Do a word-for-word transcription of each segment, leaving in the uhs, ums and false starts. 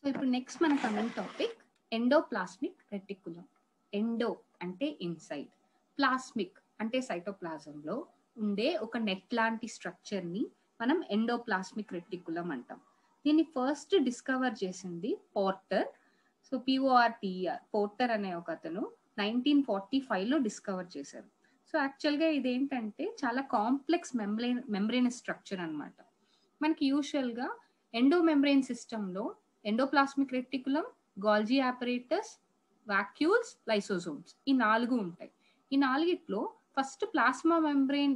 ఇప్పుడు నెక్స్ట్ మన coming topic endoplasmic reticulum. Endo అంటే ఇన్సైడ్, ప్లాస్మిక్ అంటే సైటోప్లాజంలో ఉండే ఒక నెట్ లాంటి స్ట్రక్చర్ ని మనం ఎండోప్లాస్మిక్ రెటిక్యులం అంటాం. దీన్ని ఫస్ట్ డిస్కవర్ చేసింది పోర్టర్. సో పిఓఆర్టీఆర్ పోర్టర్ అనే ఒక అతను నైన్టీన్ ఫార్టీ ఫైవ్ లో డిస్కవర్ చేశారు. సో యాక్చువల్గా ఇదేంటంటే చాలా కాంప్లెక్స్ మెంబ్రెయిన్ మెంబ్రెయిన్ స్ట్రక్చర్ అనమాట. మనకి యూజువల్గా ఎండో మెంబ్రెయిన్ సిస్టంలో endoplasmic reticulum, golgi apparatus, vacuoles, lysosomes ఈ నాలుగు ఉంటాయి. ఈ నాలుగిట్లో ఫస్ట్ ప్లాస్మా మెంబ్రెయిన్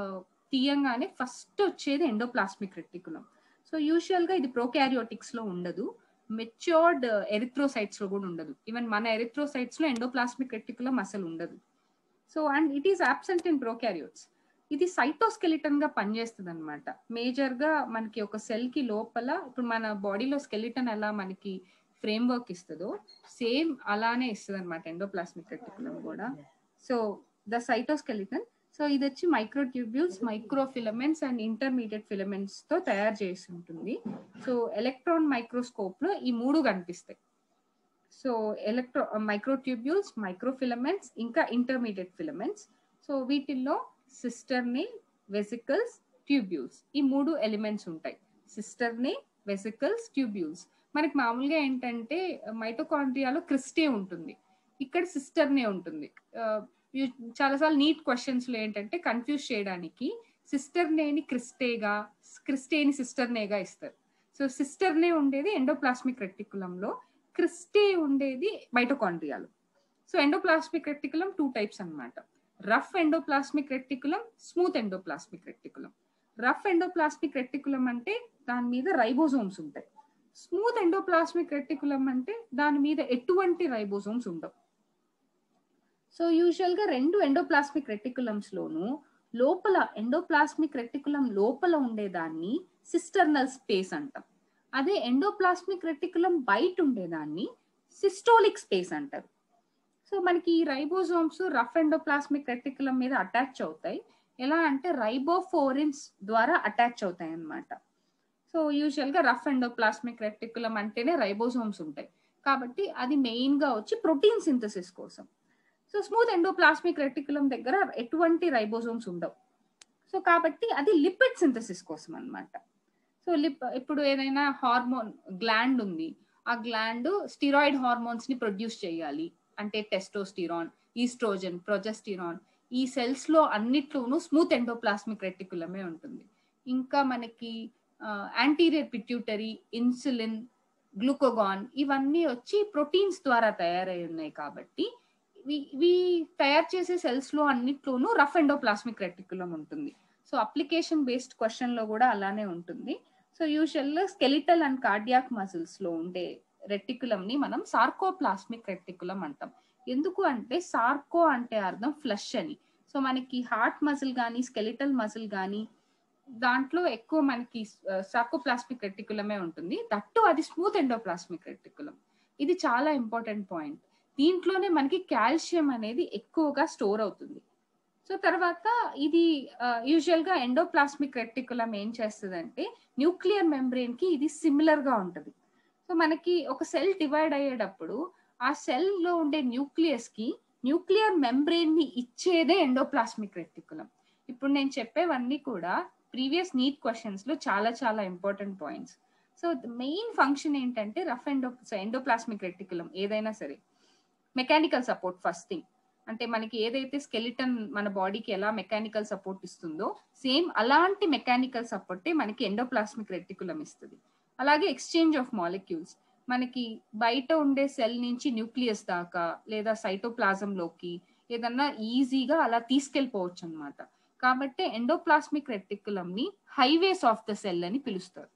తీయంగానే ఫస్ట్ వచ్చేది ఎండోప్లాస్మిక్ రెటిక్యులం. సో యూజువల్గా ఇది ప్రోకారియోటిక్స్ లో ఉండదు, మెచ్యూర్డ్ ఎరిథ్రోసైట్స్ లో కూడా ఉండదు. ఈవెన్ మన ఎరిథ్రోసైట్స్ లో ఎండోప్లాస్మిక్ రెటిక్యులం అసలు ఉండదు. So and it is absent in prokaryotes. ఇది సైటోస్కెలిటన్ గా పనిచేస్తుంది అనమాట. మేజర్ గా మనకి ఒక సెల్ కి లోపల ఇప్పుడు మన బాడీలో స్కెలిటన్ ఎలా మనకి ఫ్రేమ్ వర్క్ ఇస్తుందో సేమ్ అలానే ఇస్తుంది అనమాట ఎండోప్లాస్మిక్ రెటిక్యులం కూడా. So the cytoskeleton. సో ఇది వచ్చి microtubules, microfilaments and intermediate filaments తో తయారు చేసి ఉంటుంది. సో ఎలక్ట్రాన్ మైక్రోస్కోప్ లో ఈ మూడు కనిపిస్తాయి. సో ఎలక్ట్రో మైక్రోట్యూబ్యూల్స్, మైక్రోఫిలమెంట్స్ ఇంకా ఇంటర్మీడియట్ ఫిలమెంట్స్. సో వీటిల్లో సిస్టర్ని, వెసికల్స్, ట్యూబ్యూల్స్ ఈ మూడు ఎలిమెంట్స్ ఉంటాయి. సిస్టర్ని, వెసికల్స్, ట్యూబ్యూల్స్. మనకి మామూలుగా ఏంటంటే మైటోకాండ్రియాలో క్రిస్టే ఉంటుంది, ఇక్కడ సిస్టర్నే ఉంటుంది. చాలాసార్లు నీట్ క్వశ్చన్స్ లో ఏంటంటే కన్ఫ్యూజ్ చేయడానికి సిస్టర్నేని క్రిస్టేగా, క్రిస్టేని సిస్టర్నేగా ఇస్తారు. సో సిస్టర్నే ఉండేది ఎండోప్లాస్మిక్ రెటిక్యులంలో, క్రిస్టే ఉండేది మైటోకాండ్రియాలో. So endoplasmic reticulum two types అన్నమాట. Rough endoplasmic reticulum, smooth endoplasmic reticulum. Rough endoplasmic reticulum అంటే దాని మీద రైబోజోమ్స్ ఉంటాయి. స్మూత్ ఎండోప్లాస్మిక్ రెటిక్యులం అంటే దాని మీద ఎటువంటి రైబోజోమ్స్ ఉండవు. సో యూజువల్ గా రెండు ఎండోప్లాస్మిక్ రెటిక్యులమ్స్ లోను లోపల ఎండోప్లాస్మిక్ రెటిక్యులం లోపల ఉండేదాన్ని సిస్టర్నల్ స్పేస్ అంటాం. అదే ఎండోప్లాస్మిక్ రెటిక్యులం బయట ఉండేదాన్ని సిస్టోలిక్ స్పేస్ అంటారు. సో మనకి ఈ రైబోజోమ్స్ రఫ్ ఎండోప్లాస్మిక్ రెటిక్యులం మీద అటాచ్ అవుతాయి. ఎలా అంటే రైబోఫోరిన్స్ ద్వారా అటాచ్ అవుతాయి అన్నమాట. సో యూజువల్ గా రఫ్ ఎండోప్లాస్మిక్ రెటిక్యులం అంటేనే రైబోజోమ్స్ ఉంటాయి కాబట్టి అది మెయిన్ గా వచ్చి ప్రోటీన్ సింథసిస్ కోసం. సో స్మూత్ ఎండోప్లాస్మిక్ రెటిక్యులం దగ్గర ఎటువంటి రైబోజోమ్స్ ఉండవు. సో కాబట్టి అది లిపిడ్ సింథసిస్ కోసం అన్నమాట. సో లిప్ ఇప్పుడు ఏదైనా హార్మోన్ గ్లాండ్ ఉంది, ఆ గ్లాండ్ స్టిరాయిడ్ హార్మోన్స్ ని ప్రొడ్యూస్ చేయాలి అంటే టెస్టోస్టిరాన్, ఈస్ట్రోజన్, ప్రొజెస్టిరాన్ ఈ సెల్స్ లో అన్నిట్లోనూ స్మూత్ ఎండోప్లాస్మిక్ రెటిక్యులమే ఉంటుంది. ఇంకా మనకి యాంటీరియర్ పిట్యూటరీ, ఇన్సులిన్, గ్లూకోగాన్ ఇవన్నీ వచ్చి ప్రోటీన్స్ ద్వారా తయారై ఉన్నాయి కాబట్టి ఇవి తయారు చేసే సెల్స్ లో అన్నిట్లోనూ రఫ్ ఎండోప్లాస్మిక్ రెటిక్యులం ఉంటుంది. సో అప్లికేషన్ బేస్డ్ క్వశ్చన్ లో కూడా అలానే ఉంటుంది. So usual skeletal and cardiac muscles లో ఉండే రెటిక్యులం ని మనం సార్కోప్లాస్మిక్ రెటిక్యులం అంటాం. ఎందుకు అంటే సార్కో అంటే అర్థం ఫ్లష్ అని. సో మనకి హార్ట్ మజిల్ కానీ స్కెలిటల్ మజిల్ కానీ దాంట్లో ఎక్కువ మనకి సార్కోప్లాస్మిక్ రెటిక్యులమే ఉంటుంది. దట్టు అది స్మూత్ ఎండోప్లాస్మిక్ రెటిక్యులం. ఇది చాలా ఇంపార్టెంట్ పాయింట్. దీంట్లోనే మనకి కాల్షియం అనేది ఎక్కువగా స్టోర్ అవుతుంది. సో తర్వాత ఇది యూజువల్ గా ఎండోప్లాస్మిక్ రెటిక్యులం ఏం చేస్తుంది అంటే న్యూక్లియర్ మెంబ్రెయిన్ కి ఇది సిమిలర్ గా ఉంటుంది. సో మనకి ఒక సెల్ డివైడ్ అయ్యేటప్పుడు ఆ సెల్ లో ఉండే న్యూక్లియస్ కి న్యూక్లియర్ మెంబ్రెయిన్ ని ఇచ్చేదే ఎండోప్లాస్మిక్ రెటిక్యులం. ఇప్పుడు నేను చెప్పేవన్నీ కూడా ప్రీవియస్ నీట్ క్వశ్చన్స్ లో చాలా చాలా important points. So main function ఏంటంటే రఫ్ ఎండో ఎండోప్లాస్మిక్ రెటిక్యులం ఏదైనా సరే మెకానికల్ సపోర్ట్ ఫస్ట్ థింగ్. అంటే మనకి ఏదైతే స్కెలిటన్ మన బాడీకి ఎలా మెకానికల్ సపోర్ట్ ఇస్తుందో సేమ్ అలాంటి మెకానికల్ సపోర్టే మనకి ఎండోప్లాస్మిక్ రెటిక్యులం ఇస్తుంది. అలాగే ఎక్స్చేంజ్ ఆఫ్ మాలిక్యూల్స్, మనకి బయట ఉండే సెల్ నుంచి న్యూక్లియస్ దాకా లేదా సైటోప్లాజంలోకి ఏదన్నా ఈజీగా అలా తీసుకెళ్ళిపోవచ్చు అనమాట. కాబట్టి ఎండోప్లాస్మిక్ రెటిక్యులం ని హైవేస్ ఆఫ్ ద సెల్ అని పిలుస్తారు.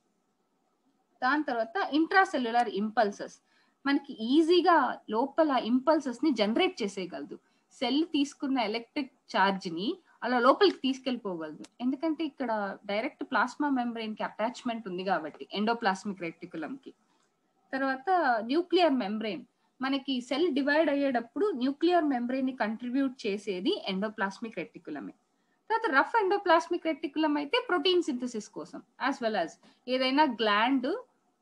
దాని తర్వాత ఇంట్రాసెల్యులర్ ఇంపల్సెస్, మనకి ఈజీగా లోపల ఇంపల్సెస్ ని జనరేట్ చేసేయగలదు. సెల్ తీసుకున్న ఎలక్ట్రిక్ ఛార్జ్ ని అలా లోపలికి తీసుకెళ్ళిపోగలదు. ఎందుకంటే ఇక్కడ డైరెక్ట్ ప్లాస్మా మెంబ్రెయిన్ కి అటాచ్మెంట్ ఉంది కాబట్టి ఎండోప్లాస్మిక్ రెటిక్యులం కి. తర్వాత న్యూక్లియర్ మెంబ్రెయిన్, మనకి సెల్ డివైడ్ అయ్యేటప్పుడు న్యూక్లియర్ మెంబ్రెయిన్ ని కంట్రిబ్యూట్ చేసేది ఎండోప్లాస్మిక్ రెటిక్యులమే. తర్వాత రఫ్ ఎండోప్లాస్మిక్ రెటిక్యులం అయితే ప్రోటీన్ సింథసిస్ కోసం యాజ్ వెల్ యాజ్ ఏదైనా గ్లాండ్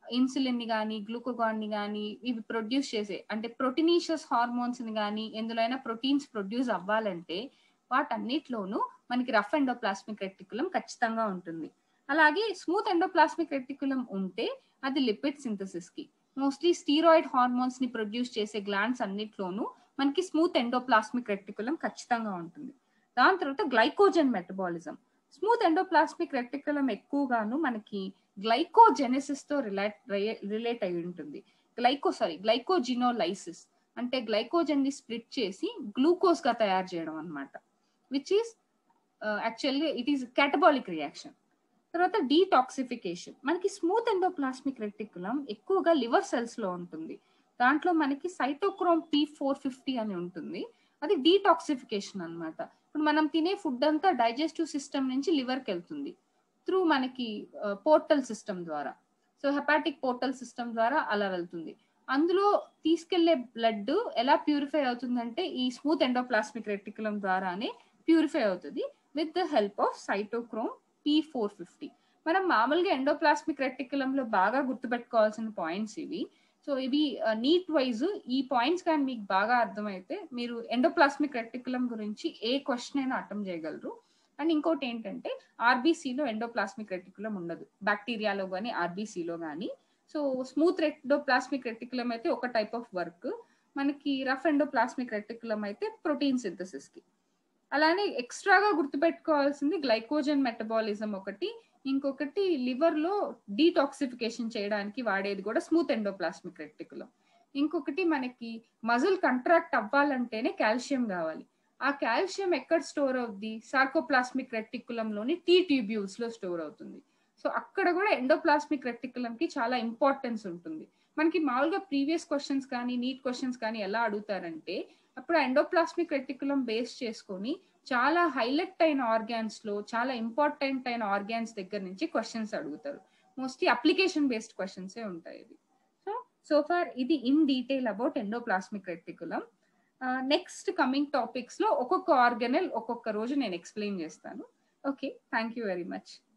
ఇన్సులిన్ ని కానీ గ్లూకోగాన్ ని కానీ ఇవి ప్రొడ్యూస్ చేసే అంటే ప్రోటీనీషియస్ హార్మోన్స్ ని కానీ ఎందులో అయినా ప్రోటీన్స్ ప్రొడ్యూస్ అవ్వాలంటే వాటన్నిటిలోనూ మనకి రఫ్ ఎండోప్లాస్మిక్ రెటిక్యులం ఖచ్చితంగా ఉంటుంది. అలాగే స్మూత్ ఎండోప్లాస్మిక్ రెటిక్యులం ఉంటే అది లిపిడ్ సింథసిస్ కి మోస్ట్లీ స్టీరాయిడ్ హార్మోన్స్ ని ప్రొడ్యూస్ చేసే గ్లాండ్స్ అన్నిట్లోనూ మనకి స్మూత్ ఎండోప్లాస్మిక్ రెటిక్యులం ఖచ్చితంగా ఉంటుంది. దాని తర్వాత glycogen metabolism. Smooth endoplasmic reticulum ఎక్కువగాను మనకి గ్లైకోజెనెసిస్ తో రిలేట్ రిలేట్ అయి ఉంటుంది. గ్లైకో సారీ గ్లైకోజినోలైసిస్ అంటే గ్లైకోజన్ ని స్ప్లిట్ చేసి గ్లూకోజ్ గా తయారు చేయడం అనమాట, which is actually it is catabolic reaction. తర్వాత డీటాక్సిఫికేషన్. మనకి స్మూత్ ఎండోప్లాస్మిక్ రెటిక్యులం ఎక్కువగా లివర్ సెల్స్ లో ఉంటుంది. దాంట్లో మనకి సైటోక్రోమ్ పి ఫోర్ ఫిఫ్టీ అని ఉంటుంది. అది డీటాక్సిఫికేషన్ అనమాట. ఇప్పుడు మనం తినే ఫుడ్ అంతా డైజెస్టివ్ సిస్టమ్ నుంచి లివర్కి వెళ్తుంది త్రూ మనకి పోర్టల్ సిస్టమ్ ద్వారా. సో హెపాటిక్ పోర్టల్ సిస్టమ్ ద్వారా అలా వెళ్తుంది. అందులో తీసుకెళ్లే బ్లడ్ ఎలా ప్యూరిఫై అవుతుందంటే ఈ స్మూత్ ఎండోప్లాస్మిక్ రెటిక్యులం ద్వారానే ప్యూరిఫై అవుతుంది with the help of cytochrome P four fifty. మనం మామూలుగా ఎండోప్లాస్మిక్ రెటిక్యులంలో బాగా గుర్తుపెట్టుకోవాల్సిన పాయింట్స్ ఇవి. సో ఇవి నీట్ వైజ్ ఈ పాయింట్స్ కానీ మీకు బాగా అర్థమైతే మీరు ఎండోప్లాస్మిక్ రెటిక్యులం గురించి ఏ క్వశ్చన్ అయినా అటెంప్ట్ చేయగలరు. అండ్ ఇంకోటి ఏంటంటే ఆర్బీసీలో ఎండోప్లాస్మిక్ రెటిక్యులం ఉండదు, బ్యాక్టీరియాలో కానీ ఆర్బీసీలో కానీ. సో స్మూత్ ఎండోప్లాస్మిక్ రెటిక్యులం అయితే ఒక టైప్ ఆఫ్ వర్క్, మనకి రఫ్ ఎండోప్లాస్మిక్ రెటిక్యులం అయితే ప్రోటీన్ సింథసిస్ కి. అలానే ఎక్స్ట్రాగా గుర్తుపెట్టుకోవాల్సింది గ్లైకోజన్ మెటబాలిజం ఒకటి, ఇంకొకటి లివర్ లో డీటాక్సిఫికేషన్ చేయడానికి వాడేది కూడా స్మూత్ ఎండోప్లాస్మిక్ రెటిక్యులం. ఇంకొకటి మనకి మజిల్ కంట్రాక్ట్ అవ్వాలంటేనే కాల్షియం కావాలి. ఆ కాల్షియం ఎక్కడ స్టోర్ అవుద్ది? సార్కోప్లాస్మిక్ రెటిక్యులం లోని టీ ట్యూబ్యూల్స్ లో స్టోర్ అవుతుంది. సో అక్కడ కూడా ఎండోప్లాస్మిక్ రెటిక్యులం కి చాలా ఇంపార్టెన్స్ ఉంటుంది. మనకి మామూలుగా ప్రీవియస్ క్వశ్చన్స్ కానీ నీట్ క్వశ్చన్స్ కానీ ఎలా అడుగుతారంటే అప్పుడు ఎండోప్లాస్మిక్ రెటిక్యులం బేస్ చేసుకొని చాలా హైలైట్ అయిన ఆర్గాన్స్ లో చాలా ఇంపార్టెంట్ అయిన ఆర్గాన్స్ దగ్గర నుంచి క్వశ్చన్స్ అడుగుతారు. మోస్ట్లీ అప్లికేషన్ బేస్డ్ క్వశ్చన్సే ఉంటాయి ఇది. సో సో ఫార్ ఇది in detail about endoplasmic reticulum. Next coming topics లో ఒక్కొక్క ఆర్గనెల్ ఒక్కొక్క రోజు నేను ఎక్స్ప్లెయిన్ చేస్తాను. Okay, thank you very much.